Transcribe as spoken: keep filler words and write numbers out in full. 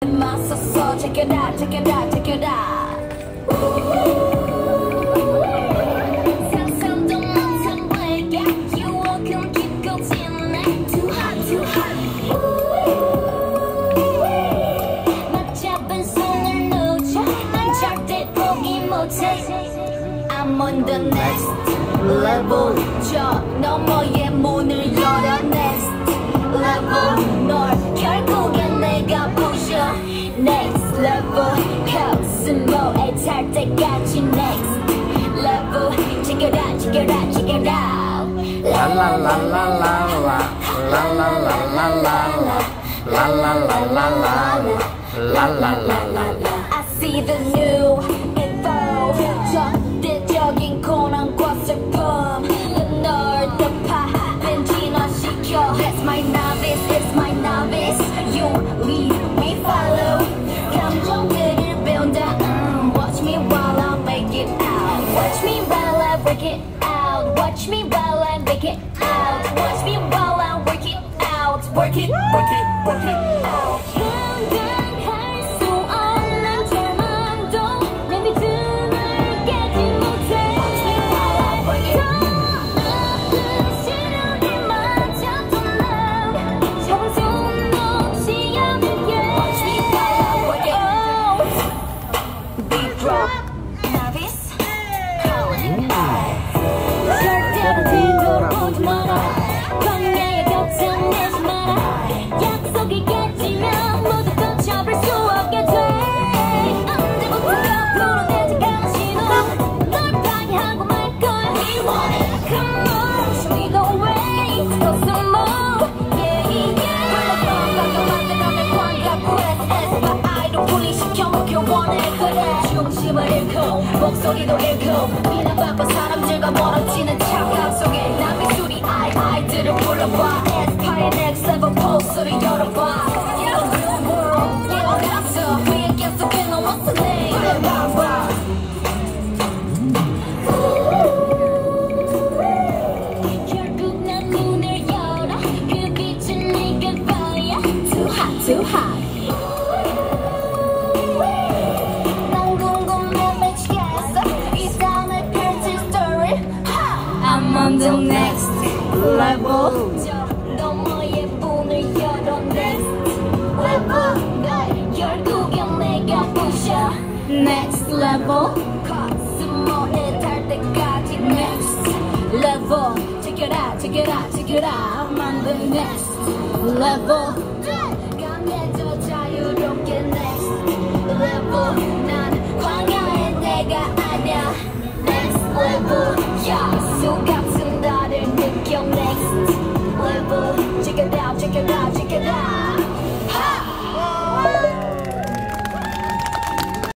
맞섰어. Check it out, check it out, check it out. 상상도 못한 way, you welcome keep going. Too hot, too hot. 맞잡은 손을 놓자. 난 절대 포기 못해. I'm on the next level. 저 너머의 문을 열어. Next level. 널 결국엔 내가 부셔. Next level. 코스모에 탈 때까지 next level. Check it out, check it out, check it out. La la la la la la la la la la la la la la la la la la la la. I see the new info. 절대적인 고난과 슬픔. 널 더 파는 진화시켜. That's my novice, it's my novice. You lead, we follow. 감정들을 배운다. mm, Watch me while I make it out. Watch me while I work it out. Watch me while I make it out. Watch me while I work it out. Work it, work it, work it out. 감당할 수 없는 절망도 내 믿음을 깨지 못해. Watch me while I work it out. 더 높은 시련을 맞아도 난 잡은 손 놓지 않을게. Watch me while I work it out. Beat drop, novice, calling. 절대로 뒤돌아보지 마라. 광야의 곁에 내지 마라. 약속이 깨지면 모두 걷혀볼 수 없게 돼. 언제부터 앞으로 내자가는 신호. 널 파괴하고 말 거야. We want it. Come on, show me the way. Go some more. Yeah, yeah. 굴러서 만들어낸 광각 quest. 에스파이로 분리시켜 목표 원해. 그래 중심을 잃고 목소리도 잃고 비난받고 사람들과 멀어지는 착각 속에 남의 수리 아이 아이들을 불러봐. 에스파의 next level 포스를 열어봐. Yeah, new world, yeah, 갔어. 위에 계속해 너 what's the name? 그래 봐봐. 결국 난 문을 열어. 그 빛은 네가 봐야. Too hot, too hot. 난 궁금해 미치겠어. 이 다음에 펼칠 story. I'm on the next level. 저 너머의 문을 열어. Next level. 널 결국엔 내가 부셔. Next level. 코스모에 달 때까지 next level. Check it out, check it out, check it out. I'm on the next level.